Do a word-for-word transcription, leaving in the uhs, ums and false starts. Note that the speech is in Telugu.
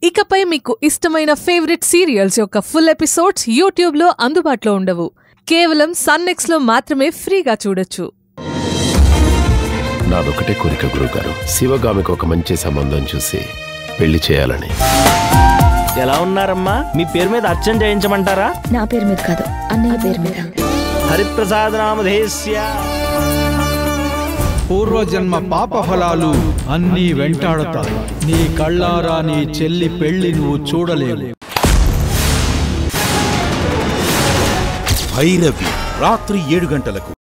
ఇకపై మీకు ఇష్టమైన ఫేవరెట్ సీరియల్స్ యొక్క ఫుల్ ఎపిసోడ్స్ యూట్యూబ్ లో అందుబాటులో ఉండవు. కేవలం సన్ నెక్స్ట్ లో మాత్రమే ఫ్రీగా చూడొచ్చు. నాదొకటే కోరిక గురుగారు, శివగామికి ఒక మంచి సంబంధం చూసి పెళ్లి చేయాలని. ఎలా ఉన్నారమ్మా? మీ పేరు మీద అర్చన చేయించమంటారా? నా పేరు మీద కాదు, అన్నయ్య పేరు మీద. హరిప్రసాద్ నామధేస్య. పూర్వజన్మ పాప ఫలాలు అన్నీ వెంటాడుతాయి. నీ కళ్ళారా నీ చెల్లి పెళ్లి నువ్వు చూడలేవు. భైరవి రాత్రి ఏడు గంటలకు.